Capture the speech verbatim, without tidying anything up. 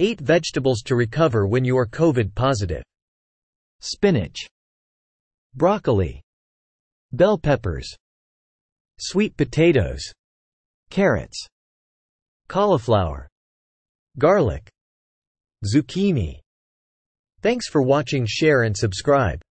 eight vegetables to recover when you are COVID positive. Spinach, broccoli, bell peppers, sweet potatoes, carrots, cauliflower, garlic, zucchini. Thanks for watching. Share and subscribe.